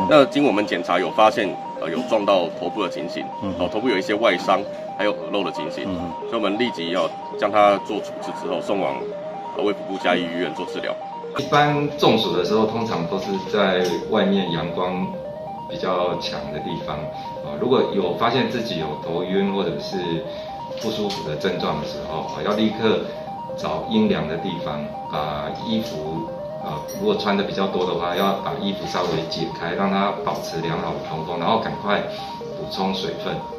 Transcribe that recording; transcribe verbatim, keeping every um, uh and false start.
那经我们检查有发现，呃，有撞到头部的情形，嗯，哦，头部有一些外伤，还有耳漏的情形，嗯，所以我们立即要将他做处置之后送往呃卫福部嘉义医院做治疗。 一般中暑的时候，通常都是在外面阳光比较强的地方啊。如果有发现自己有头晕或者是不舒服的症状的时候，要立刻找阴凉的地方，把衣服呃如果穿的比较多的话，要把衣服稍微解开，让它保持良好的通风，然后赶快补充水分。